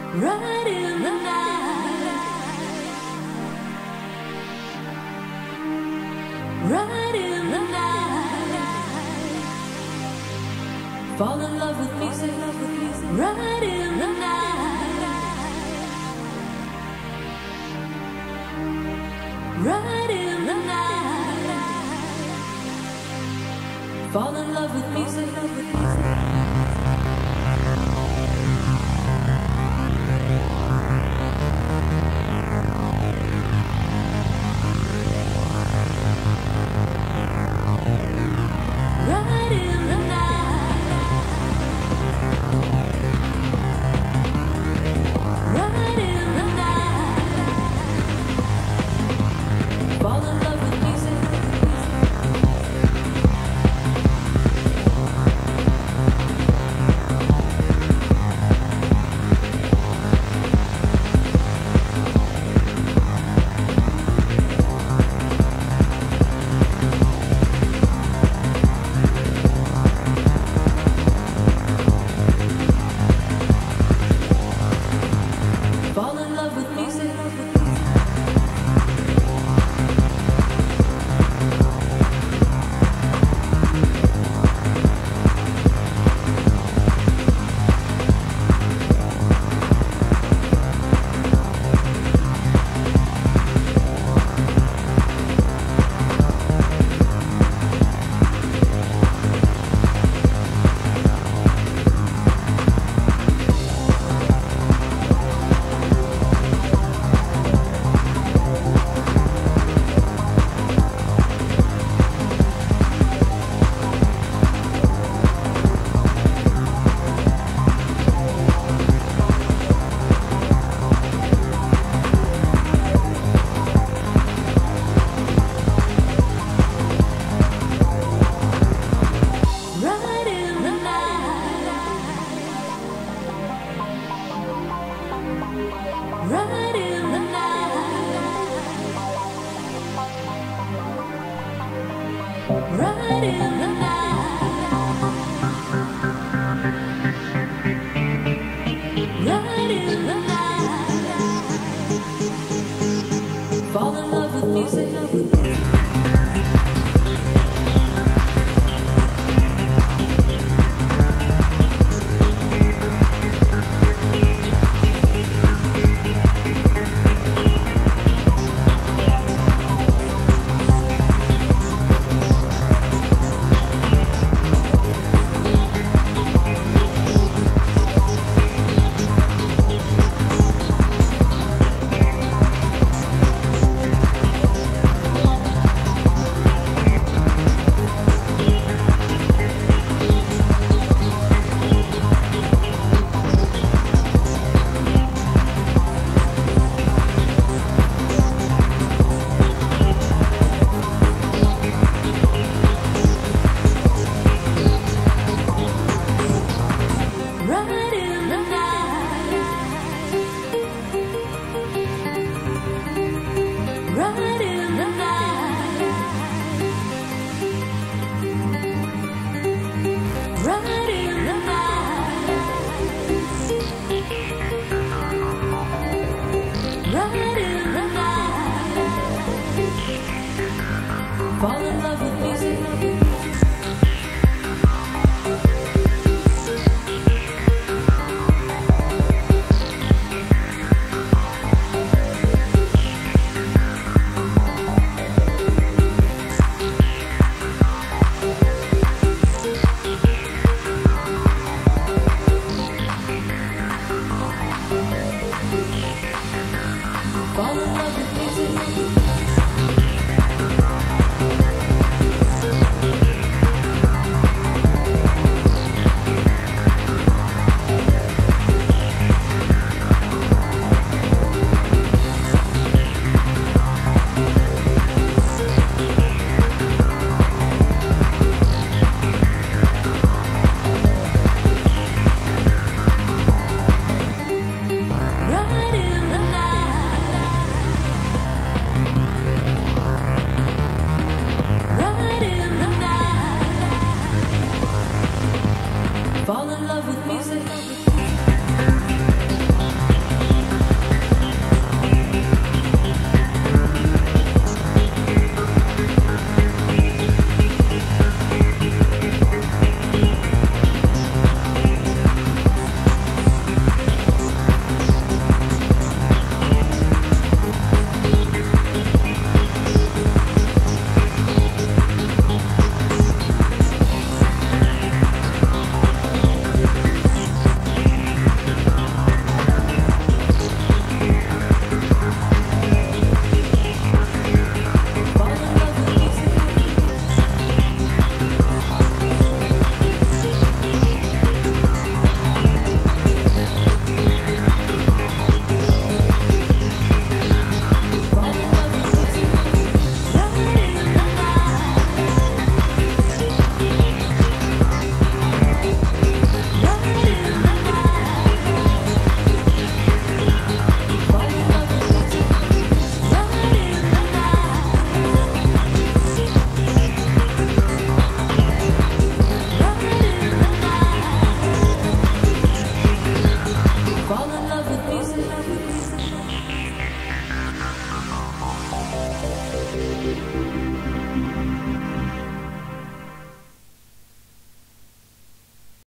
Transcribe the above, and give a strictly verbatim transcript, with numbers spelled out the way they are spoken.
Right in the night, right in the night, fall in love with music, right in the night, right in the night, fall in love with music. Right in the night, right in the night, fall in love with music. Fall in love with music. Right in the night, right in the night, right in the night, right in the night, fall in love with music. Right in the night, right in the night, right in the night, right in the night, fall in love with music. Fall in love with music. Right in the night,